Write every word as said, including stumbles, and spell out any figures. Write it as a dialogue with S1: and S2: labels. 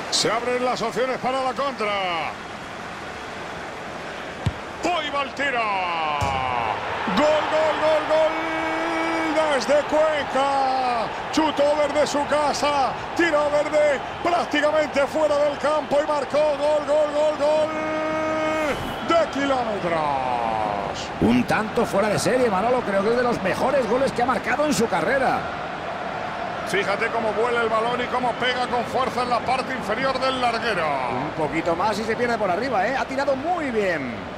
S1: Se abren las opciones para la contra. ¡Hoy va el tiro! ¡Gol, gol, gol, gol! Desde Cuenca. Chutó desde su casa. Tiró desde prácticamente fuera del campo y marcó gol, gol, gol, gol de kilómetros.
S2: Un tanto fuera de serie, Manolo. Creo que es de los mejores goles que ha marcado en su carrera.
S1: Fíjate cómo vuela el balón y cómo pega con fuerza en la parte inferior del larguero.
S2: Un poquito más y se pierde por arriba, ¿eh? Ha tirado muy bien.